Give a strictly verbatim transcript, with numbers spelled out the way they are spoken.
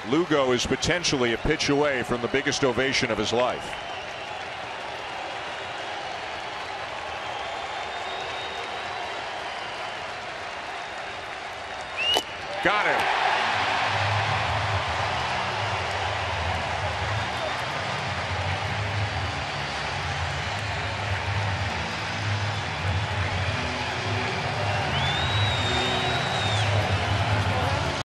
Lugo is potentially a pitch away from the biggest ovation of his life. Got him.